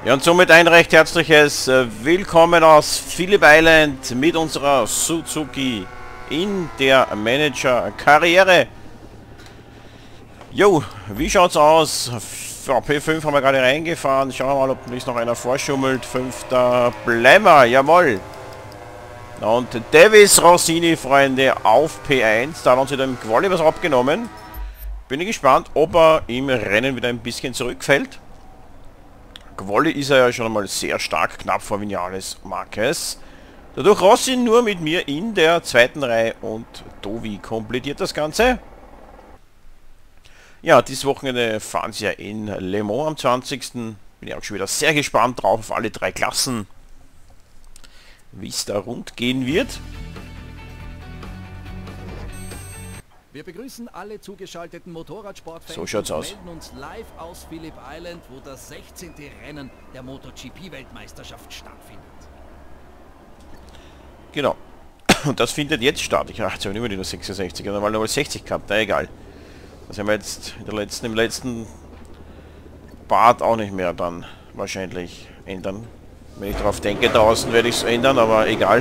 Ja, und somit ein recht herzliches Willkommen aus Phillip Island mit unserer Suzuki in der Manager-Karriere. Jo, wie schaut's aus? P5 haben wir gerade reingefahren. Schauen wir mal, ob nicht noch einer vorschummelt. 5. bleiben wir, jawohl. Und Davis Rossini, Freunde, auf P1. Da hat uns wieder im Quali was abgenommen. Bin ich gespannt, ob er im Rennen wieder ein bisschen zurückfällt. Quali ist er ja schon einmal sehr stark, knapp vor Vinales Marquez. Dadurch Rossi nur mit mir in der zweiten Reihe und Dovi komplettiert das Ganze. Ja, dieses Wochenende fahren sie ja in Le Mans am 20. Bin ich auch schon wieder sehr gespannt drauf auf alle drei Klassen, wie es da rund gehen wird. Wir begrüßen alle zugeschalteten Motorradsportfans. So schaut's aus. Wir melden uns live aus Phillip Island, wo das 16. Rennen der MotoGP-Weltmeisterschaft stattfindet. Genau. Und das findet jetzt statt. Ich dachte, immer die nur 66, dann mal nur 60 gehabt, na egal. Das haben wir jetzt im letzten Part auch nicht mehr dann wahrscheinlich ändern. Wenn ich darauf denke, draußen werde ich es ändern, aber egal.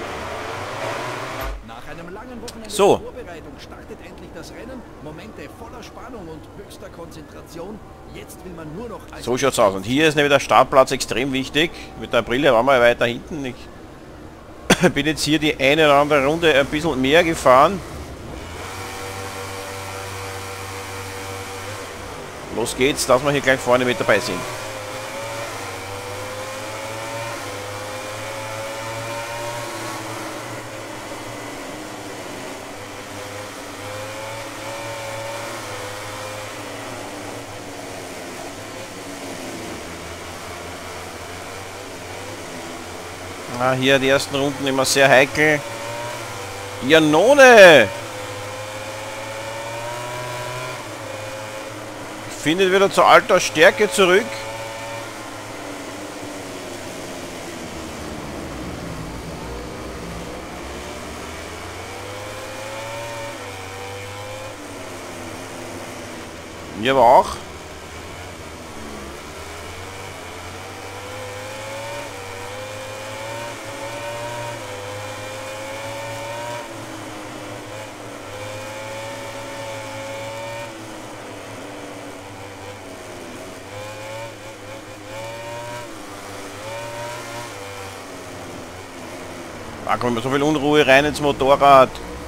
Nach einem langen Wochenende so. Vorbereitung startet endlich das Rennen. Momente voller Spannung und höchster Konzentration. Jetzt will man nur noch... So schaut's aus. Und hier ist nämlich der Startplatz extrem wichtig. Mit der Brille waren wir weiter hinten. Ich bin jetzt hier die eine oder andere Runde ein bisschen mehr gefahren. Los geht's, dass wir hier gleich vorne mit dabei sind. Ah, hier die ersten Runden immer sehr heikel. Iannone! Findet wieder zur alter Stärke zurück. Mir aber auch. Da kommt so viel Unruhe rein ins Motorrad.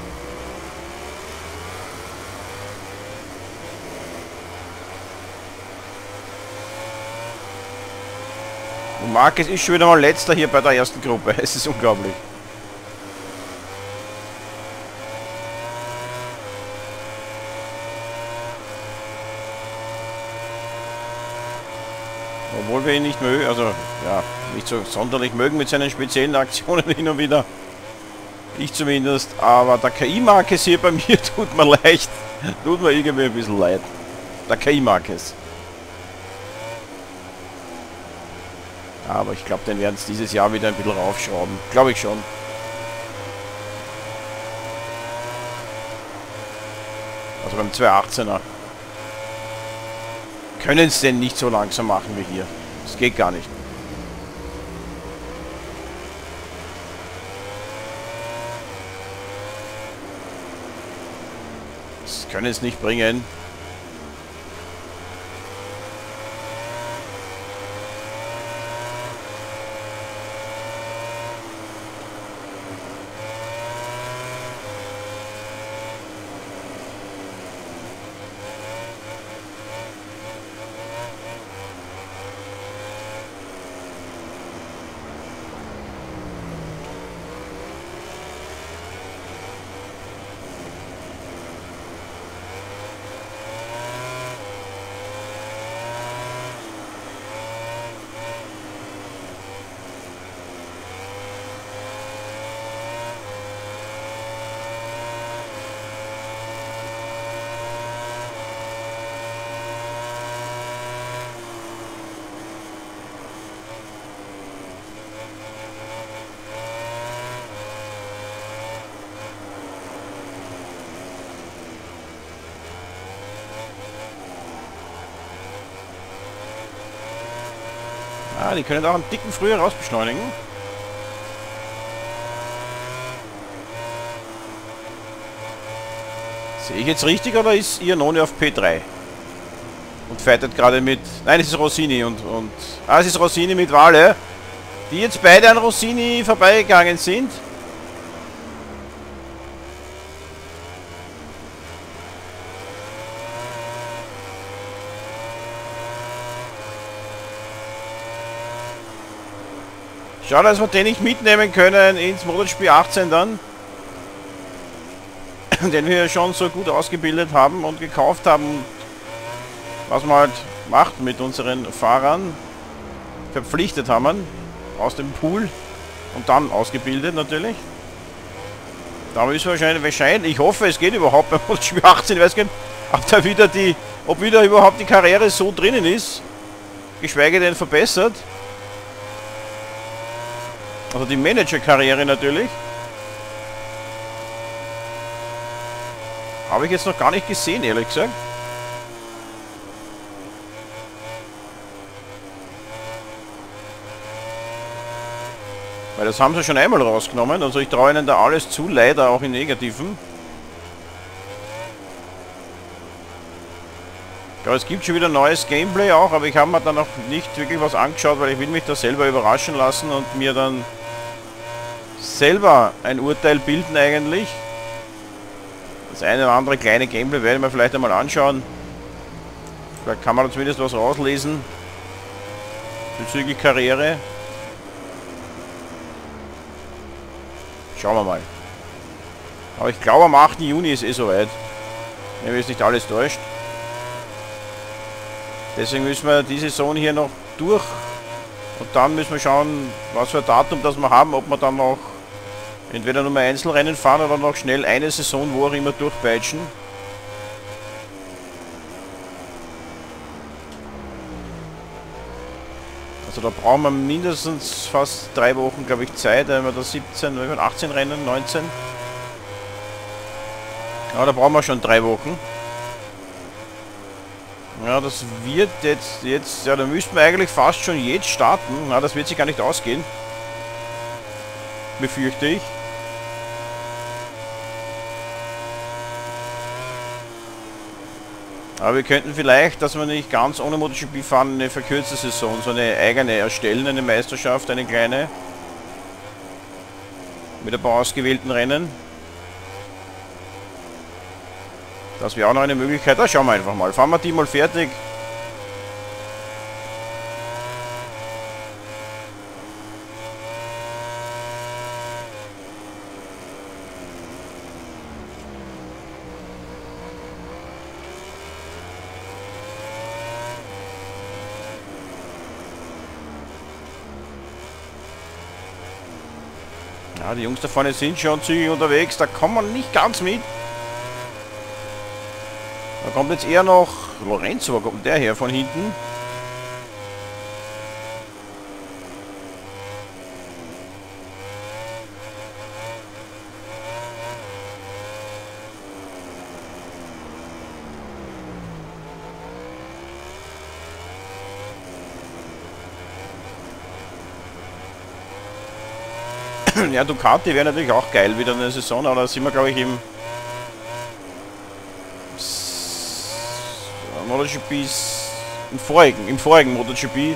Und Marquez ist schon wieder mal letzter hier bei der ersten Gruppe. Es ist unglaublich. Obwohl wir ihn nicht mögen, also ja, nicht so sonderlich mögen mit seinen speziellen Aktionen hin und wieder. Ich zumindest, aber der KI-Marquez hier bei mir tut mir leid. Tut mir irgendwie ein bisschen leid. Der KI-Marquez. Aber ich glaube, den werden es dieses Jahr wieder ein bisschen raufschrauben. Glaube ich schon. Also beim 218er. Können es denn nicht so langsam machen wie hier? Das geht gar nicht. Das können es nicht bringen. Ah, die können auch einen Ticken früher raus beschleunigen. Sehe ich jetzt richtig oder ist Iannone auf P3? Und fightet gerade mit... Nein, es ist Rossini und... Ah, es ist Rossini mit Wale. Die jetzt beide an Rossini vorbeigegangen sind. Schade, dass wir den nicht mitnehmen können ins MotoGP 18 dann. Den wir schon so gut ausgebildet haben und gekauft haben. Was man halt macht mit unseren Fahrern. Verpflichtet haben. Aus dem Pool. Und dann ausgebildet natürlich. Da müssen wir wahrscheinlich, ich hoffe, es geht überhaupt beim MotoGP 18. Ich weiß gar nicht, ob wieder überhaupt die Karriere so drinnen ist. Geschweige denn verbessert. Also die Manager-Karriere natürlich. Habe ich jetzt noch gar nicht gesehen, ehrlich gesagt. Weil das haben sie schon einmal rausgenommen. Also ich traue ihnen da alles zu, leider auch in Negativen. Ich glaube, es gibt schon wieder neues Gameplay auch, aber ich habe mir dann noch nicht wirklich was angeschaut, weil ich will mich da selber überraschen lassen und mir dann selber ein Urteil bilden eigentlich. Das eine oder andere kleine Gameplay werde ich mir vielleicht einmal anschauen. Vielleicht kann man da zumindest was rauslesen bezüglich Karriere. Schauen wir mal. Aber ich glaube am 8. Juni ist soweit. Wenn mich jetzt nicht alles täuscht. Deswegen müssen wir die Saison hier noch durch. Und dann müssen wir schauen, was für ein Datum das wir haben, ob wir dann noch entweder nur mal Einzelrennen fahren oder noch schnell eine Saison, wo auch immer durchpeitschen. Also da brauchen wir mindestens fast 3 Wochen, glaube ich, Zeit, wenn wir da 17, 18 Rennen, 19. Ja, da brauchen wir schon 3 Wochen. Ja, das wird jetzt, ja, da müssten wir eigentlich fast schon jetzt starten. Na, das wird sich gar nicht ausgehen. Befürchte ich. Aber wir könnten vielleicht, dass wir nicht ganz ohne MotoGP fahren, eine verkürzte Saison, so eine eigene erstellen, eine Meisterschaft, eine kleine. Mit ein paar ausgewählten Rennen. Das wäre auch noch eine Möglichkeit. Da schauen wir einfach mal. Fahren wir die mal fertig. Ja, die Jungs da vorne sind schon zügig unterwegs. Da kommt man nicht ganz mit. Da kommt jetzt eher noch Lorenzo, wo kommt der her von hinten? Ja, Ducati wäre natürlich auch geil wieder eine Saison, aber da sind wir, glaube ich, im MotoGP, im vorigen MotoGP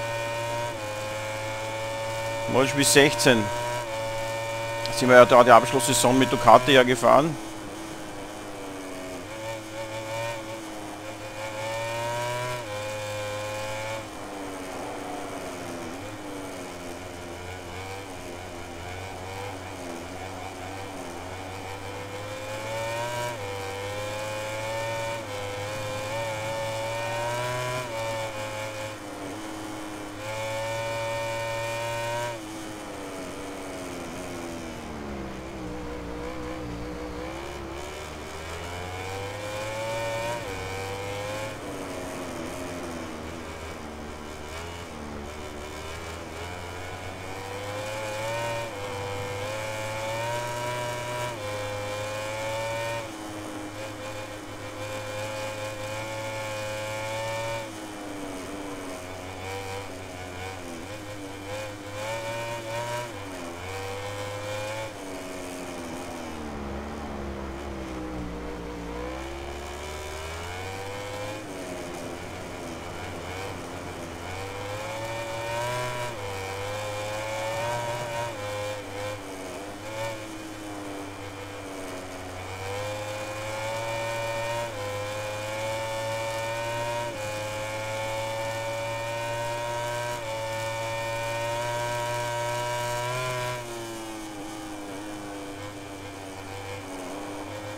16 sind wir ja da die Abschlusssaison mit Ducati ja gefahren.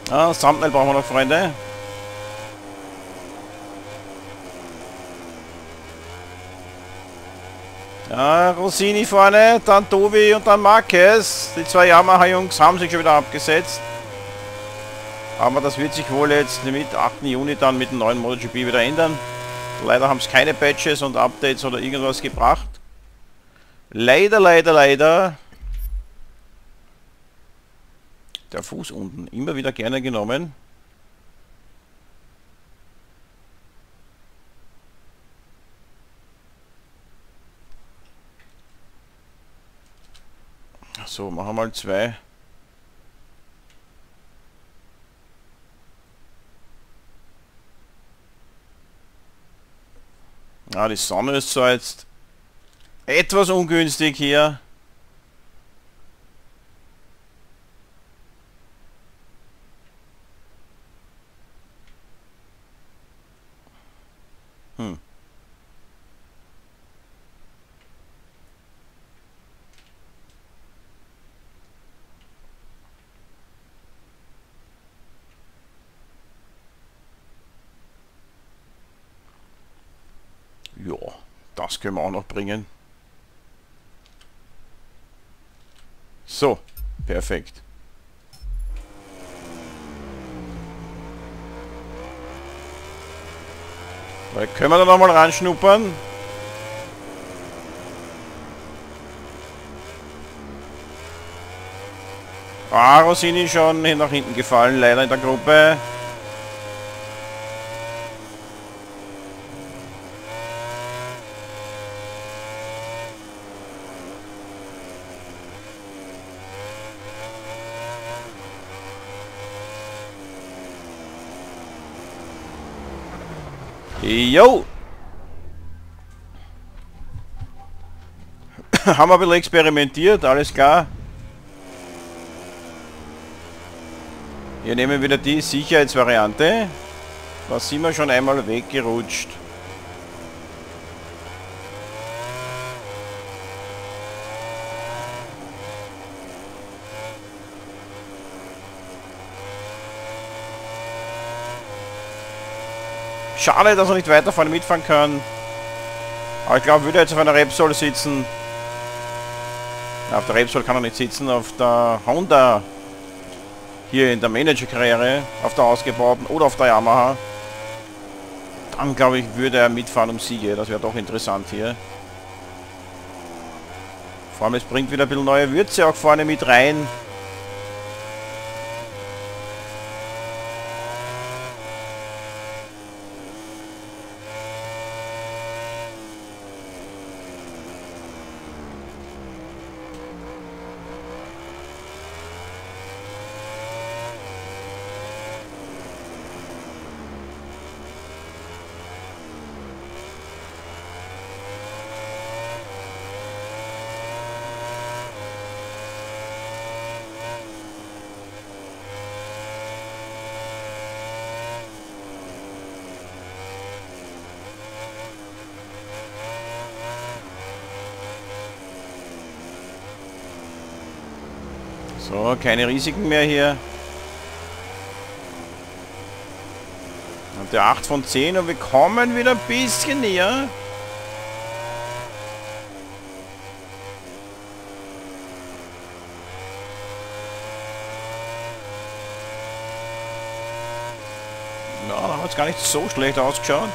Ah, das Thumbnail brauchen wir noch, Freunde. Ja, Rossini vorne, dann Tobi und dann Marquez. Die zwei Yamaha-Jungs haben sich schon wieder abgesetzt. Aber das wird sich wohl jetzt mit 8. Juni dann mit dem neuen MotoGP wieder ändern. Leider haben es keine Patches und Updates oder irgendwas gebracht. Leider, leider, leider. Der Fuß unten, immer wieder gerne genommen. So, machen wir mal 2. Ah, die Sonne ist so jetzt etwas ungünstig hier. Ja, das können wir auch noch bringen. So, perfekt. Da können wir da noch mal ranschnuppern. Ah, Rossini schon nach hinten gefallen, leider in der Gruppe. Jo! Haben wir ein bisschen experimentiert, alles klar. Hier nehmen wir wieder die Sicherheitsvariante. Da sind wir schon einmal weggerutscht. Schade, dass er nicht weiter vorne mitfahren kann. Aber ich glaube, würde er jetzt auf einer Repsol sitzen. Ja, auf der Repsol kann er nicht sitzen, auf der Honda. Hier in der Manager-Karriere, auf der ausgebauten oder auf der Yamaha. Dann glaube ich, würde er mitfahren um Siege. Das wäre doch interessant hier. Vor allem, es bringt wieder ein bisschen neue Würze auch vorne mit rein. So, keine Risiken mehr hier. Und der 8 von 10 und wir kommen wieder ein bisschen näher. Ja, da hat es gar nicht so schlecht ausgeschaut.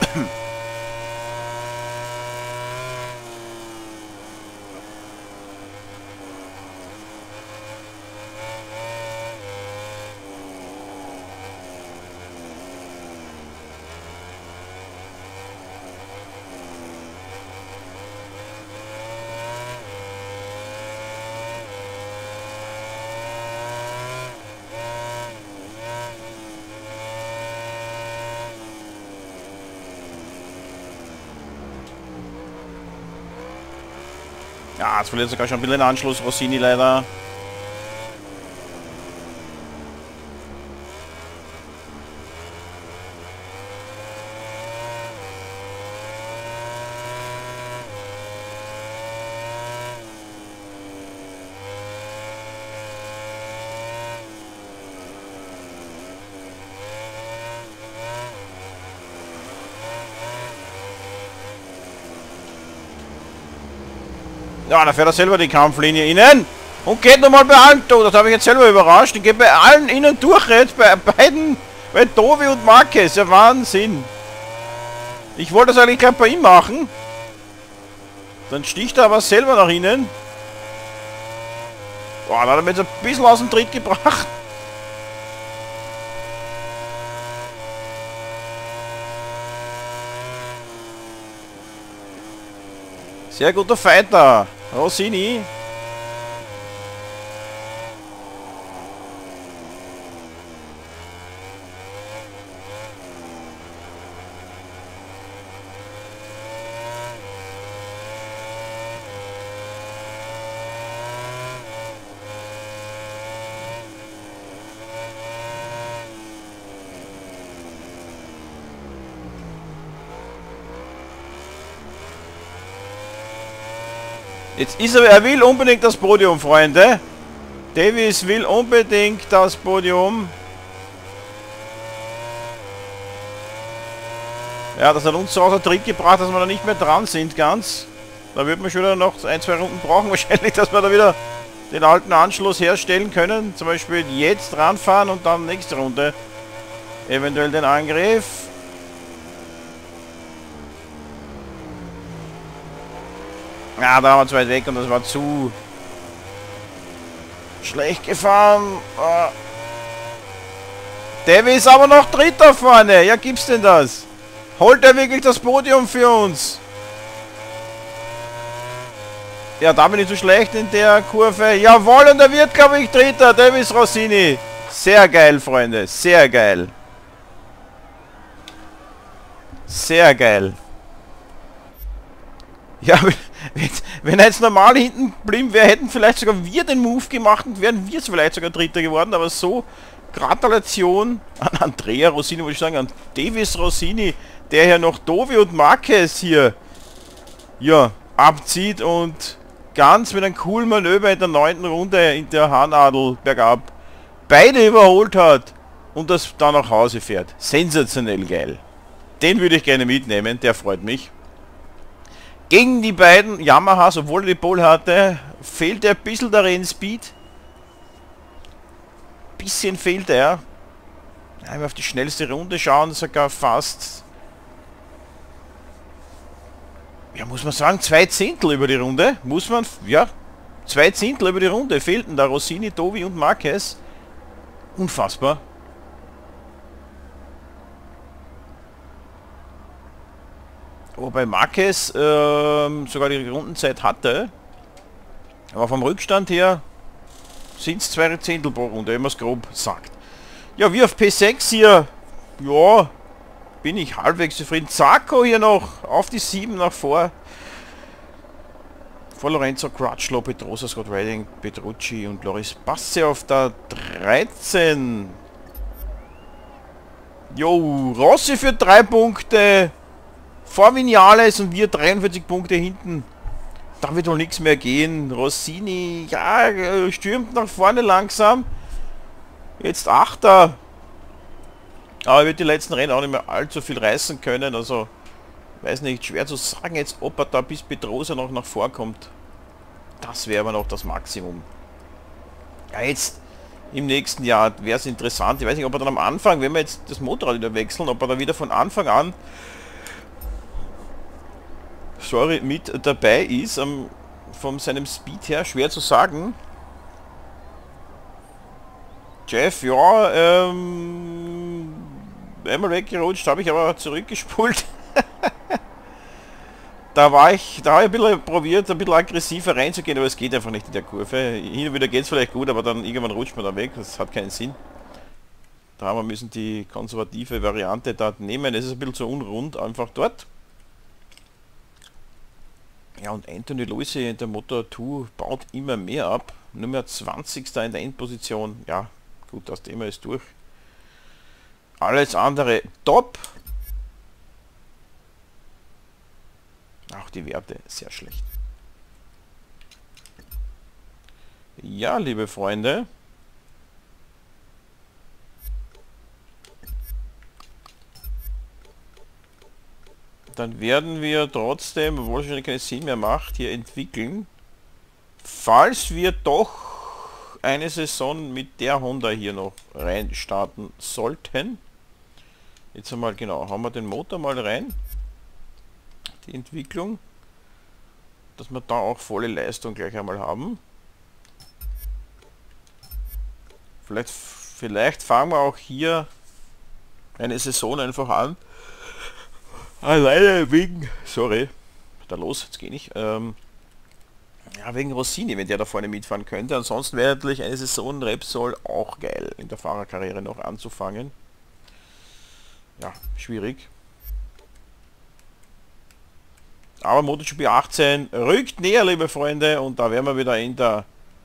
Ja, jetzt verliert sogar schon ein bisschen den Anschluss, Rossini leider. Ja, da fährt er selber die Kampflinie innen. Und geht nochmal bei allen durch. Das habe ich jetzt selber überrascht. Und geht bei allen innen durch jetzt. Bei beiden. Bei Dovi und Marquez. Ja, Wahnsinn. Ich wollte das eigentlich gleich bei ihm machen. Dann sticht er aber selber nach innen. Boah, da hat er mir jetzt ein bisschen aus dem Tritt gebracht. Sehr guter Fighter. Rossini. Jetzt ist er will unbedingt das Podium, Freunde. Davis will unbedingt das Podium. Ja, das hat uns so aus der Tritt gebracht, dass wir da nicht mehr dran sind ganz. Da wird man schon wieder noch ein, zwei Runden brauchen wahrscheinlich, dass wir da wieder den alten Anschluss herstellen können. Zum Beispiel jetzt ranfahren und dann nächste Runde eventuell den Angriff. Ja, da waren wir zu weit weg und das war zu schlecht gefahren. Davis aber noch Dritter vorne. Ja, gibt's denn das? Holt er wirklich das Podium für uns? Ja, da bin ich zu schlecht in der Kurve. Jawohl, und er wird, glaube ich, Dritter. Davis Rossini. Sehr geil, Freunde. Sehr geil. Sehr geil. Ja, wenn er jetzt normal hinten blieben wäre, hätten vielleicht sogar wir den Move gemacht und wären wir es vielleicht sogar Dritter geworden. Aber so, Gratulation an Andrea Rossini, würde ich sagen, an Davis Rossini, der hier noch Dovi und Marquez hier ja, abzieht und ganz mit einem coolen Manöver in der 9. Runde in der Haarnadel bergab beide überholt hat und das dann nach Hause fährt. Sensationell geil. Den würde ich gerne mitnehmen, der freut mich. Gegen die beiden Yamahas, obwohl er die Pole hatte, fehlte ein bisschen der Rennspeed. Bisschen fehlt er. Wenn wir auf die schnellste Runde schauen, sogar fast, ja, muss man sagen, 2 Zehntel über die Runde. Muss man, ja, 2 Zehntel über die Runde fehlten da Rossini, Dovi und Marquez. Unfassbar. Wobei Marquez sogar die Rundenzeit hatte. Aber vom Rückstand her sind es 2 Zehntel pro Runde, wenn man es grob sagt. Ja, wir auf P6 hier. Ja, bin ich halbwegs zufrieden. Zacco hier noch auf die 7 nach vor. Vor Lorenzo Crutchlow, Pedrosa, Scott Redding, Petrucci und Loris Basse auf der 13. Jo, Rossi für 3 Punkte. Vor Vinales und wir 43 Punkte hinten. Da wird wohl nichts mehr gehen. Rossini, ja, stürmt nach vorne langsam. Jetzt 8. Aber er wird die letzten Rennen auch nicht mehr allzu viel reißen können. Also, weiß nicht, schwer zu sagen jetzt, ob er da bis Pedrosa noch nach vorkommt. Das wäre aber noch das Maximum. Ja, jetzt im nächsten Jahr wäre es interessant. Ich weiß nicht, ob er dann am Anfang, wenn wir jetzt das Motorrad wieder wechseln, ob er da wieder von Anfang an mit dabei ist, von seinem Speed her, schwer zu sagen. Jeff, ja, einmal weggerutscht, habe ich aber zurückgespult. Da habe ich ein bisschen probiert, ein bisschen aggressiver reinzugehen, aber es geht einfach nicht in der Kurve. Hin und wieder geht es vielleicht gut, aber dann irgendwann rutscht man da weg, das hat keinen Sinn. Da haben wir müssen die konservative Variante dort nehmen, es ist ein bisschen zu unrund einfach dort. Ja, und Anthony Luisi in der Motor 2 baut immer mehr ab. Nummer 20. in der Endposition. Ja, gut, das Thema ist durch. Alles andere top. Auch die Werte sehr schlecht. Ja, liebe Freunde. Dann werden wir trotzdem, obwohl es schon keinen Sinn mehr macht, hier entwickeln. falls wir doch eine Saison mit der Honda hier noch rein starten sollten. Jetzt einmal genau, haben wir den Motor mal rein. Die Entwicklung. Dass wir da auch volle Leistung gleich einmal haben. Vielleicht fangen wir auch hier eine Saison einfach an. Alleine wegen... Sorry. Da los, jetzt gehe ich. Ja, wegen Rossini, wenn der da vorne mitfahren könnte. Ansonsten wäre natürlich eine Saison Repsol auch geil, in der Fahrerkarriere noch anzufangen. Ja, schwierig. Aber MotoGP 18 rückt näher, liebe Freunde, und da werden wir wieder in der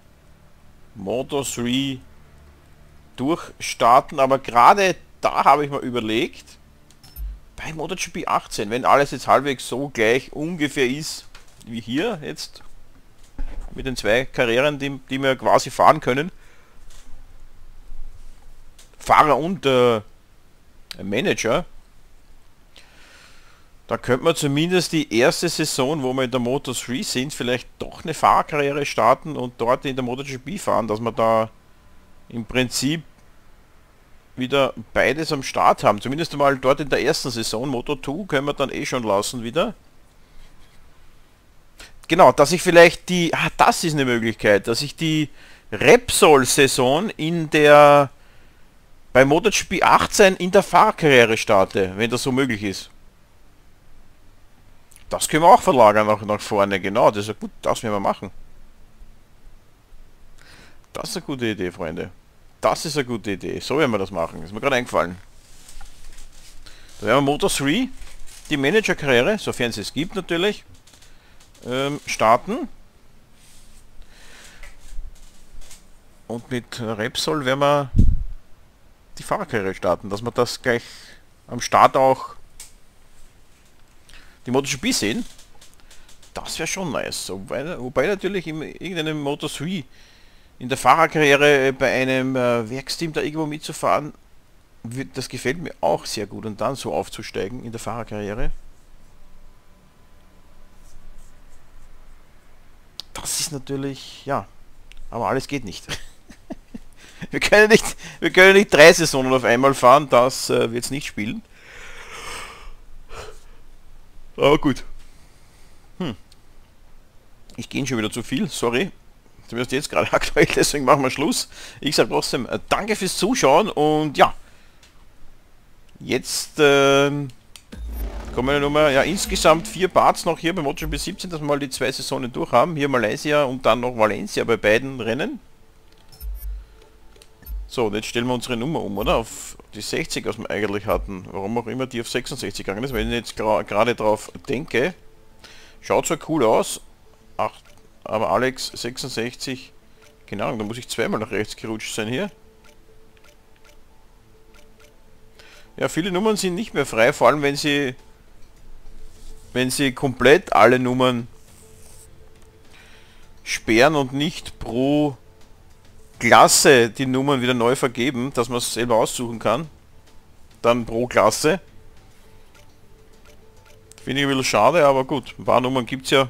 Moto3 durchstarten. Aber gerade da habe ich mir überlegt, bei MotoGP 18, wenn alles jetzt halbwegs so gleich ungefähr ist wie hier jetzt, mit den zwei Karrieren, die wir quasi fahren können, Fahrer und Manager, da könnte man zumindest die erste Saison, wo wir in der Moto3 sind, vielleicht doch eine Fahrkarriere starten und dort in der MotoGP fahren, dass wir da im Prinzip wieder beides am Start haben. Zumindest einmal dort in der ersten Saison. Moto2 können wir dann eh schon lassen wieder. Genau, dass ich vielleicht die... das ist eine Möglichkeit, dass ich die Repsol-Saison in der... bei MotoGP 18 in der Fahrkarriere starte, wenn das so möglich ist. Das können wir auch verlagern nach vorne, genau, das ist ja gut, das werden wir machen. Das ist eine gute Idee, Freunde. Das ist eine gute Idee, so werden wir das machen, ist mir gerade eingefallen. Da werden wir Moto3, die Managerkarriere, sofern es es gibt natürlich, starten. Und mit Repsol werden wir die Fahrerkarriere starten, dass wir das gleich am Start auch die MotoGP sehen. Das wäre schon nice. Wobei natürlich in irgendeinem Moto3 in der Fahrerkarriere bei einem Werksteam da irgendwo mitzufahren, das gefällt mir auch sehr gut. Und dann so aufzusteigen in der Fahrerkarriere. Das ist natürlich, ja, aber alles geht nicht. Wir können nicht 3 Saisonen auf einmal fahren, das wird es nicht spielen. Aber gut. Ich gehe schon wieder zu viel, sorry. Zumindest jetzt gerade aktuell, deswegen machen wir Schluss. Ich sage trotzdem danke fürs Zuschauen und ja. Jetzt kommen wir nochmal, ja, insgesamt 4 Parts noch hier bei MotoGP 17, dass wir mal die 2 Saisonen durch haben. Hier Malaysia und dann noch Valencia bei beiden Rennen. So, und jetzt stellen wir unsere Nummer um, oder? Auf die 60, was wir eigentlich hatten. Warum auch immer die auf 66 gegangen ist, wenn ich jetzt gerade drauf denke. Schaut zwar cool aus, aber Alex 66, keine Ahnung, da muss ich zweimal nach rechts gerutscht sein hier. Ja, viele Nummern sind nicht mehr frei, vor allem wenn sie komplett alle Nummern sperren und nicht pro Klasse die Nummern wieder neu vergeben, dass man es selber aussuchen kann. Dann pro Klasse. Finde ich ein bisschen schade, aber gut. Ein paar Nummern gibt es ja.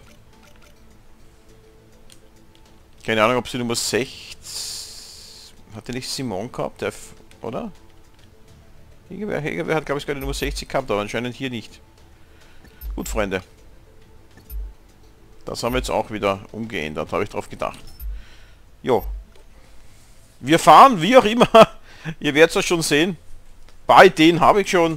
Keine Ahnung, ob sie Nummer 6... Hatte nicht Simon gehabt, oder? Hegerberg hat, glaube ich, gerade Nummer 60 gehabt, aber anscheinend hier nicht. Gut, Freunde. Das haben wir jetzt auch wieder umgeändert, habe ich drauf gedacht. Jo. Wir fahren, wie auch immer. Ihr werdet es schon sehen. Ein paar Ideen habe ich schon.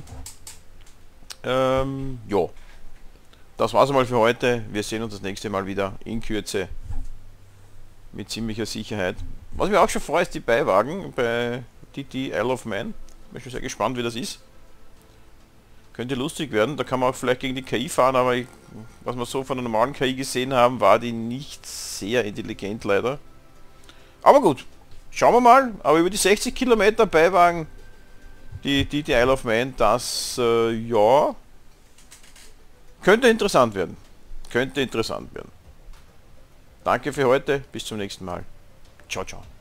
Jo. Das war's einmal für heute. Wir sehen uns das nächste Mal wieder in Kürze. Mit ziemlicher Sicherheit. Was mir auch schon freut, ist die Beiwagen bei TT Isle of Man. Bin schon sehr gespannt, wie das ist. Könnte lustig werden. Da kann man auch vielleicht gegen die KI fahren, aber was wir so von der normalen KI gesehen haben, war die nicht sehr intelligent leider. Aber gut. Schauen wir mal, aber über die 60 Kilometer Beiwagen, die Isle of Man, das, ja, könnte interessant werden. Könnte interessant werden. Danke für heute, bis zum nächsten Mal. Ciao, ciao.